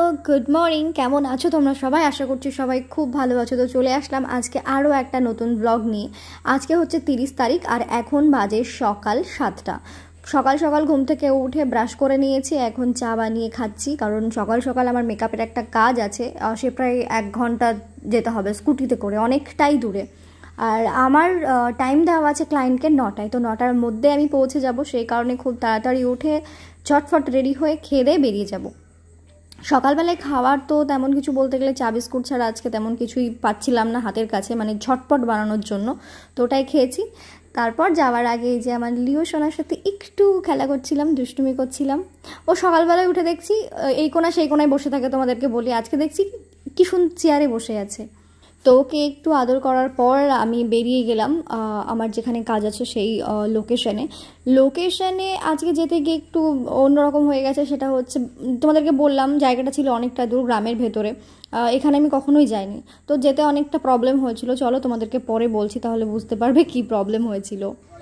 Good morning. কেমন আছো তোমরা সবাই? আশা করছি সবাই খুব ভালো আছো। তো চলে আসলাম আজকে আরও একটা নতুন ব্লগ নিয়ে। আজকে হচ্ছে 30 তারিখ আর এখন বাজে সকাল 7টা। সকাল সকাল ঘুম থেকে উঠে ব্রাশ করে নিয়েছি, এখন চা বানিয়ে খাচ্ছি। কারণ সকাল সকাল আমার মেকআপের একটা কাজ আছে, সে প্রায় 1 ঘন্টা যেতে হবে স্কুটিতে করে, অনেকটাই দূরে। আর আমার টাইম দেওয়া আছে ক্লায়েন্টকে 9টায়, তো 9টার মধ্যে আমি পৌঁছে যাব। সেই কারণে খুব তাড়াতাড়ি উঠে চটফট রেডি হয়ে খেয়ে দিয়ে বেরিয়ে যাব। সকালবেলায় খাবার তো তেমন কিছু বলতে গেলে চা বিস্কুট ছাড়া আজকে তেমন কিছুই পাচ্ছিলাম না হাতের কাছে, মানে ঝটপট বানানোর জন্য, তো ওটাই খেয়েছি। তারপর যাওয়ার আগে এই যে আমার লিও সোনার সাথে একটু খেলা করছিলাম, দুষ্টুমি করছিলাম। ও সকালবেলায় উঠে দেখছি এই কোণা সেই কোণায় বসে থাকে, তোমাদেরকে বলি আজকে দেখছি কি সুন্দর চেয়ারে বসে আছে। তো ওকে একটু আদর করার পর আমি বেরিয়ে গেলাম আমার যেখানে কাজ আছে সেই লোকেশনে আজকে যেতে গিয়ে একটু অন্যরকম হয়ে গেছে। সেটা হচ্ছে, তোমাদেরকে বললাম জায়গাটা ছিল অনেকটা দূর, গ্রামের ভেতরে। এখানে আমি কখনোই যাইনি, তো যেতে অনেকটা প্রবলেম হয়েছিল। চলো তোমাদেরকে পরে বলছি, তাহলে বুঝতে পারবে কি প্রবলেম হয়েছিল।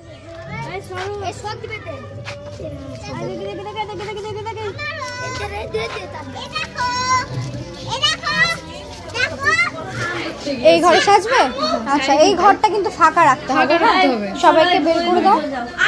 এই ঘরে সাজবে? আচ্ছা, এই ঘরটা কিন্তু ফাঁকা রাখতে হবে, সবাইকে বের করে দাও।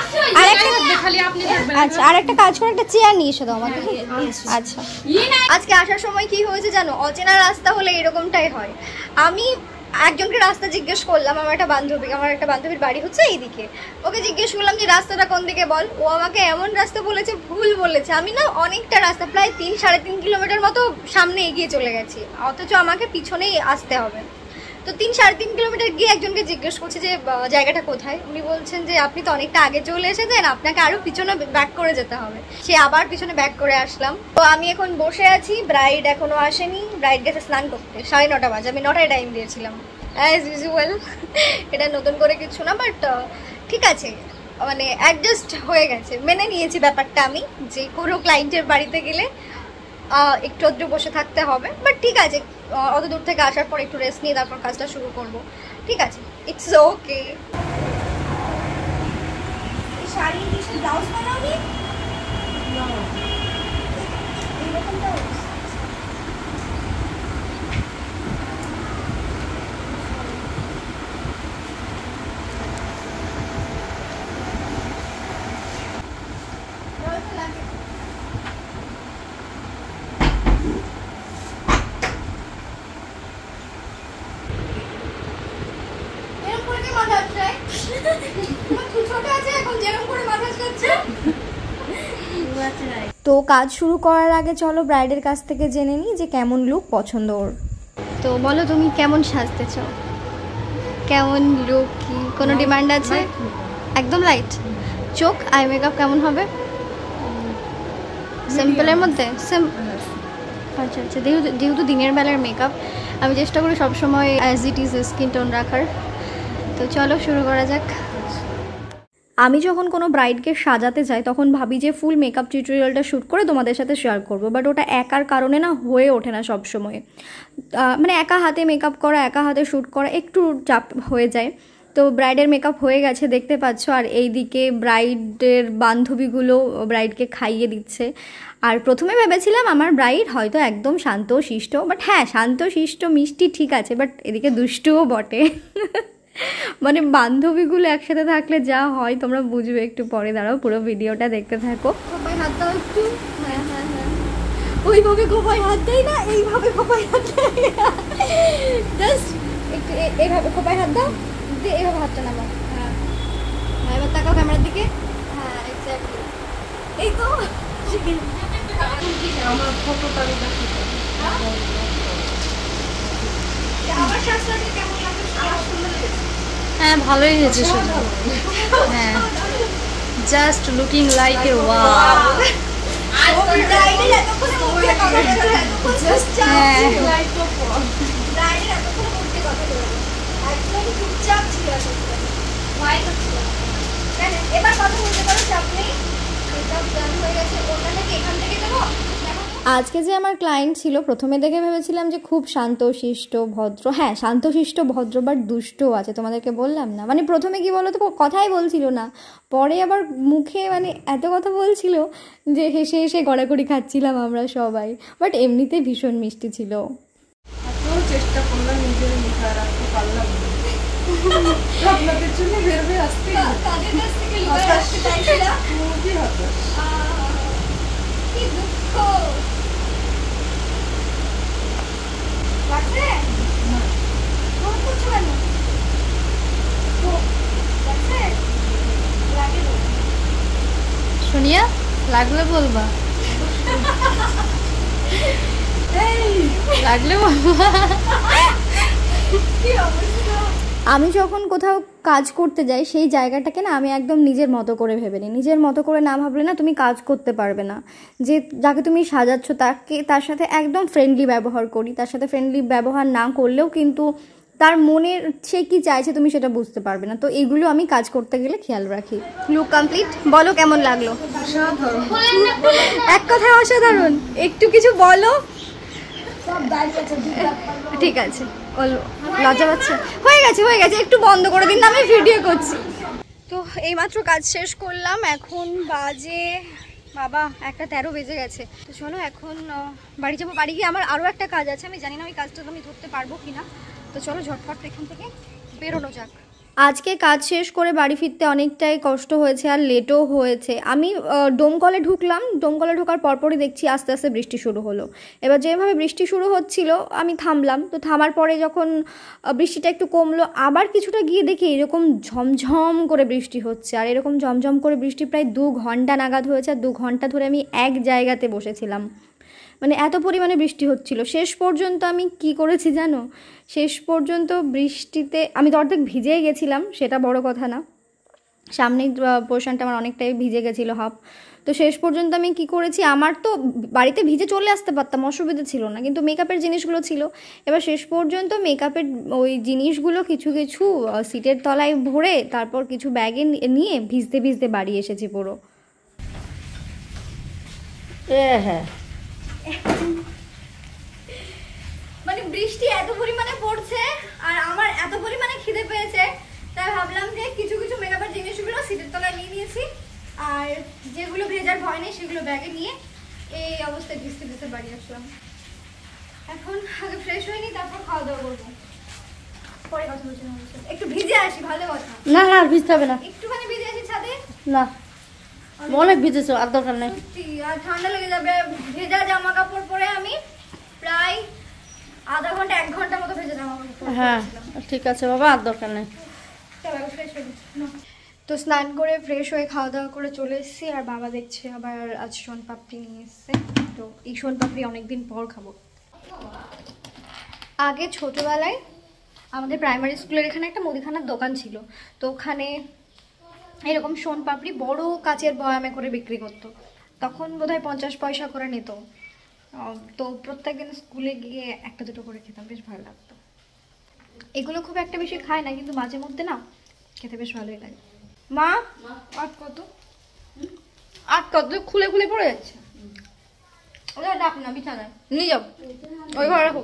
আচ্ছা, আর একটা কাজ করে একটা চেয়ার নিয়ে এসে দাও আমাকে। আচ্ছা, আজকে আসার সময় কি হয়েছে জানো? অচেনা রাস্তা হলে এরকমটাই হয়। আমি একজনকে রাস্তা জিজ্ঞেস করলাম, আমার একটা বান্ধবীর বাড়ি হচ্ছে এইদিকে। ওকে জিজ্ঞেস করলাম যে রাস্তাটা কোন দিকে বল। ও আমাকে এমন রাস্তা বলেছে, ভুল বলেছে। আমি না অনেকটা রাস্তা, প্রায় 3-3.5 কিলোমিটার মতো সামনে এগিয়ে চলে গেছি, অথচ আমাকে পিছনেই আসতে হবে। তো 3-3.5 কিলোমিটার গিয়ে একজনকে জিজ্ঞেস করছি যে জায়গাটা কোথায়। উনি বলছেন যে আপনি তো অনেকটা আগে চলে এসেছেন, আপনাকে আরো পিছনে ব্যাক করে যেতে হবে। সে আবার পিছনে ব্যাক করে আসলাম। তো আমি এখন বসে আছি, ব্রাইড এখনো আসেনি। ব্রাইড গেছে স্নান করতে, 9:30 বাজে। আমি 9টায় টাইম দিয়েছিলাম অ্যাজ ইউজুয়াল। এটা নতুন করে কিছু না, বাট ঠিক আছে, মানে অ্যাডজাস্ট হয়ে গেছে, মেনে নিয়েছি ব্যাপারটা। আমি যে কোনো ক্লায়েন্টের বাড়িতে গেলে একটু আধটু বসে থাকতে হবে, বাট ঠিক আছে। অত দূর থেকে আসার পর একটু রেস্ট নিয়ে তারপর কাজটা শুরু করব, ঠিক আছে, ইটস ওকে। শাড়ি ব্লাউজ বানাওনি? তো কাজ শুরু করার আগে চলো ব্রাইডের কাছ থেকে জেনে নিই যে কেমন লুক পছন্দ ওর। তো বলো তুমি কেমন সাজতে চাও? কেমন লুক, কি কোনো ডিমান্ড আছে? একদম লাইট। চোখ, আই মেকআপ কেমন হবে? সিম্পলের মধ্যে? আচ্ছা আচ্ছা, যেহেতু দিনের বেলার মেকআপ, আমি চেষ্টা করি সবসময় as it is skin tone রাখার। তো চলো শুরু করা যাক। আমি যখন কোনো ব্রাইডকে সাজাতে যাই তখন ভাবি যে ফুল মেকআপ টিউটোরিয়ালটা শ্যুট করে তোমাদের সাথে শেয়ার করব, বাট ওটা একার কারণে না হয়ে ওঠে না সব সময়। মানে একা হাতে মেকআপ করা, একা হাতে শ্যুট করা একটু চাপ হয়ে যায়। তো ব্রাইডের মেকআপ হয়ে গেছে দেখতে পাচ্ছ, আর এইদিকে ব্রাইডের বান্ধবীগুলো ব্রাইডকে খাইয়ে দিচ্ছে। আর প্রথমে ভেবেছিলাম আমার ব্রাইড হয়তো একদম শান্ত শিষ্ট, বাট হ্যাঁ, শান্ত শিষ্ট মিষ্টি ঠিক আছে, বাট এদিকে দুষ্টুও বটে। মানে বান্ধবীগুলো একসাথে থাকলে যা হয় তোমরা বুঝবে একটু পরে। দাঁড়াও, পুরো ভিডিওটা দেখতে থাকো। খোপায় হাত দাও একটু। হ্যাঁ হ্যাঁ হ্যাঁ, ওইভাবে খোপায় হাত দেয় না, এইভাবে খোপায় হাত দেয়, জাস্ট একটু এইভাবে খোপায় হাত দাও, দিয়ে এইভাবে হাতটা নামাও। হ্যাঁ হ্যাঁ, এবার তাকাও ক্যামেরার দিকে। হ্যাঁ এক্স্যাক্টলি, এই তো আমার ফটোটা আমার শাশুড়ি কেমন লাগে? আমার সুন্দর লেগেছে। হ্যাঁ ভালোই হয়েছে শুধু। হ্যাঁ, just looking like a wow. এবার কথা বলতে পারো, চাপ নেই। আজকে যে আমার ক্লায়েন্ট ছিল প্রথমে দেখে ভেবেছিলাম যে খুব শান্তশিষ্ট ভদ্র, হ্যাঁ শান্তশিষ্ট ভদ্র বাট দুষ্টও আছে, তোমাদেরকে বললাম না। মানে প্রথমে কি বলো তো কথাই বলছিল না, পরে আবার মুখে মানে এত কথা বলছিল যে হেসে হেসে গড়াগড়ি খাচ্ছিলাম আমরা সবাই। বাট এমনিতে ভীষণ মিষ্টি ছিল। চেষ্টা করলাম নিজের মুখে রাখতে পারলাম না, আপনাদের জন্য বের হয়ে আসতে কি দুঃখ লাগছে কেন সোনিয়া, লাগলে বলবা, লাগলে বলবা। আমি যখন কোথাও কাজ করতে যাই সেই জায়গাটাকে না আমি একদম নিজের মতো করে ভেবে নিই। নিজের মতো করে না ভাবলে না তুমি কাজ করতে পারবে না। যে যাকে তুমি সাজাচ্ছ তার সাথে একদম ফ্রেন্ডলি ব্যবহার করি, তার সাথে ফ্রেন্ডলি ব্যবহার না করলেও কিন্তু তার মনের সে কি চাইছে তুমি সেটা বুঝতে পারবে না। তো এগুলো আমি কাজ করতে গেলে খেয়াল রাখি। লুক কমপ্লিট, বলো কেমন লাগলো? এক কথায় অসাধারণ। একটু কিছু বলো। ঠিক আছে, লজ্জা পাচ্ছে, হয়ে গেছে, একটু বন্ধ করে দিন, আমি ভিডিও করছি। তো এইমাত্র কাজ শেষ করলাম, এখন বাজে বাবা 1:13 বেজে গেছে। তো চলো এখন বাড়ি যাবো। বাড়ি গিয়ে আমার আরও একটা কাজ আছে, আমি জানি না ওই কাজটা আমি ধরতে পারবো কিনা। তো চলো ঝটফট এখান থেকে বেরোনো যাক। আজকে কাজ শেষ করে বাড়ি ফিরতে অনেকটাই কষ্ট হয়েছে আর লেটও হয়েছে। আমি ডোমকলে ঢুকলাম, ডোমকলে ঢোকার পরপরই দেখছি আস্তে আস্তে বৃষ্টি শুরু হলো। এবার যেভাবে বৃষ্টি শুরু হচ্ছিল আমি থামলাম, তো থামার পরে যখন বৃষ্টিটা একটু কমলো আবার কিছুটা গিয়ে দেখি এরকম ঝমঝম করে বৃষ্টি হচ্ছে। আর এরকম ঝমঝম করে বৃষ্টি প্রায় 2 ঘন্টা নাগাদ হয়েছে, আর 2 ঘন্টা ধরে আমি এক জায়গাতে বসেছিলাম। মানে এত পরিমাণে বৃষ্টি হচ্ছিল। শেষ পর্যন্ত আমি কি করেছি জানো? শেষ পর্যন্ত বৃষ্টিতে আমি তো অর্ধেক ভিজেই গেছিলাম, সেটা বড় কথা না, সামনের পোর্শনটা আমার অনেকটাই ভিজে গেছিলো হাফ। তো শেষ পর্যন্ত আমি কি করেছি, আমার তো বাড়িতে ভিজে চলে আসতে পারতাম, অসুবিধা ছিল না, কিন্তু মেকআপের জিনিসগুলো ছিল। এবার শেষ পর্যন্ত মেকআপের ওই জিনিসগুলো কিছু কিছু সিটের তলায় ভরে তারপর কিছু ব্যাগে নিয়ে ভিজতে ভিজতে বাড়ি এসেছি পুরো। হ্যাঁ মানে বৃষ্টি এত পরিমাণে পড়ছে আর আমার এত পরিমাণে খিদে পেয়েছে, তাই ভাবলাম যে কিছু কিছু মেকআপের জিনিসগুলো সিটের তলায় নিয়ে নিয়েছি, আর যেগুলো ভেজার ভয় নেই সেগুলো ব্যাগে নিয়ে এই অবস্থায় ভিজতে ভিজতে বাড়ি আসলাম। এখন আগে ফ্রেশ হয়ে নি, তারপর খাওয়া দাওয়া করবো, পরে কথা বলছি। একটু ভিজে আসি, ভালো কথা। না না ভিজতে হবে না, একটুখানি ভিজে আসি ছাদে। না অনেক ভিজেছো, আর দরকার নেই। আর ঠান্ডা লেগে যাবে। ভেজা জামা কাপড় পরে আমি প্রায় আধা ঘন্টা 1 ঘন্টা মতো ভেজে জামা কাপড়। হ্যাঁ ঠিক আছে বাবা, আর দরকার নেই। তো স্নান করে ফ্রেশ হয়ে খাওয়া দাওয়া করে চলে এসেছি, আর বাবা দেখছে আবার আজ শোনপাপড়ি নিয়ে এসছে। তো এই শোনপাপড়ি অনেকদিন পর খাবো। আগে ছোটবেলায় আমাদের প্রাইমারি স্কুলের এখানে একটা মুদিখানার দোকান ছিল, তো ওখানে এরকম শোনপাপড়ি বড় কাচের বয়ামে করে বিক্রি করতো। তখন বোধহয় 50 পয়সা করে নিত। তো প্রত্যেকদিন স্কুলে গিয়ে একটা দুটো করে খেতাম, বেশ ভালো লাগতো। এগুলো খুব একটা বেশি খায় না, কিন্তু মাঝে মধ্যে না খেতে বেশ ভালোই লাগে। মা আর কত খুলে খুলে পড়ে যাচ্ছে, ওটা ডাক না বিছানায় নিয়ে যাও, ওই ঘরে রাখো।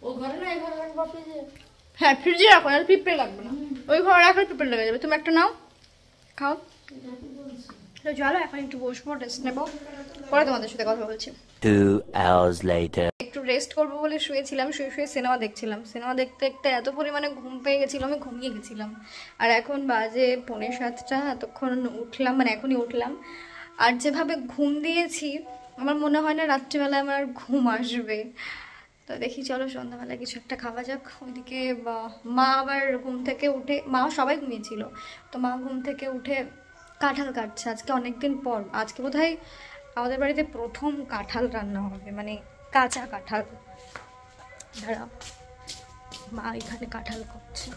হ্যাঁ ফ্রিজে রাখো, আর পিঁপড়ে লাগবে না, ওই ঘরে রাখলে পিঁপড়ে লেগে যাবে। তুমি একটা নাও, খাও। তো চলো এখন একটু বসবো, রেস্ট নেবো, পরে তোমাদের সাথে কথা বলছি। 2 hours later. একটু রেস্ট করবো বলে শুয়েছিলাম, শুয়ে সিনেমা দেখছিলাম। সিনেমা দেখতে দেখতে এত পরিমাণে ঘুম পেয়ে গেছিলো, আমি ঘুমিয়ে গেছিলাম। আর এখন বাজে 6:45, এতক্ষণ উঠলাম, মানে এখনই উঠলাম। আর যেভাবে ঘুম দিয়েছি আমার মনে হয় না রাত্রিবেলায় আমার ঘুম আসবে। তো দেখি চলো সন্ধ্যাবেলায় কিছু একটা খাওয়া যাক। ওইদিকে মা আবার ঘুম থেকে উঠে, মা সবাই ঘুমিয়েছিল, তো মা ঘুম থেকে উঠে কাঁঠাল কাটছে। আজকে অনেকদিন পর, আজকে বোধহয় আমাদের বাড়িতে প্রথম কাঁঠাল রান্না হবে, মানে কাঁচা কাঁঠাল। দাঁড়া, মা এখানে কাঁঠাল করছে।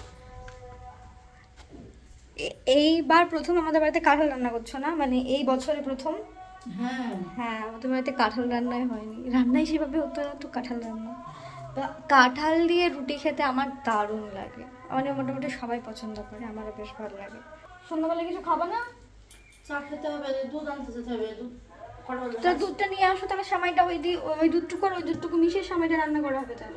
এইবার প্রথম আমাদের বাড়িতে কাঁঠাল রান্না করছো না, মানে এই বছরে প্রথম? হ্যাঁ আমাদের বাড়িতে কাঁঠাল রান্নাই হয়নি, রান্নাই সেভাবে হতো না, তো কাঁঠাল রান্না। কাঁঠাল দিয়ে রুটি খেতে আমার দারুণ লাগে, মানে মোটামুটি সবাই পছন্দ করে, আমারও বেশ ভালো লাগে। সন্ধ্যাবেলা কিছু খাবো না? চা খেতে হবে, দুধ আনতে যেতে হবে, দুধ তো দুধটা নিয়ে আসো তাহলে সামাইটা ওই দুধটুকু আর ওই দুধটুকু মিশিয়ে সামাইটা রান্না করা হবে তাহলে।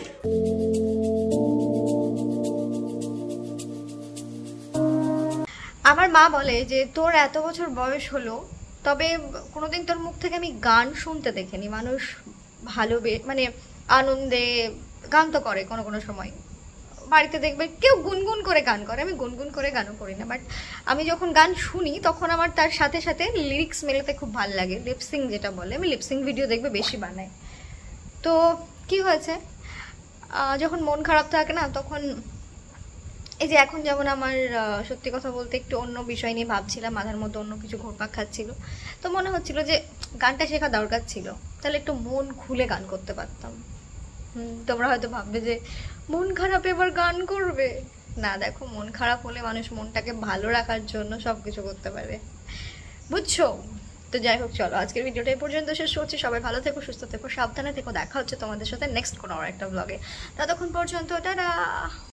আমার মা বলে যে তোর এত বছর বয়স হলো, তবে কোনোদিন তোর মুখ থেকে আমি গান শুনতে দেখিনি। মানুষ মানে আনন্দে গান তো করে কোনো কোনো সময়, বাড়িতে দেখবে কেউ গুনগুন করে গান করে, আমি গুনগুন করে গানও করি না, বাট আমি যখন গান শুনি তখন আমার তার সাথে সাথে লিরিক্স মেলাতে খুব ভালো লাগে। লিপসিং যেটা বলে, আমি লিপসিং ভিডিও দেখবে বেশি বানাই। তো কি হয়েছে, যখন মন খারাপ থাকে না তখন এই যে এখন যেমন আমার সত্যি কথা বলতে একটু অন্য বিষয় নিয়ে ভাবছিলাম, মাথার মধ্যে অন্য কিছু ঘুরপাক খাচ্ছিল, তো মনে হচ্ছিল যে গানটা শেখা দরকার ছিল, তাহলে একটু মন খুলে গান করতে পারতাম। তোমরা হয়তো ভাববে যে মন খারাপ এবার গান করবে, না দেখো মন খারাপ হলে মানুষ মনটাকে ভালো রাখার জন্য সব কিছু করতে পারে, বুঝছো? তো যাই হোক, চলো আজকের ভিডিওটা এই পর্যন্ত শেষ করছি। সবাই ভালো থেকো, সুস্থ থেকো, সাবধানে থেকো। দেখা হচ্ছে তোমাদের সাথে নেক্সট কোনো একটা ব্লগে। ততক্ষণ পর্যন্ত টাটা।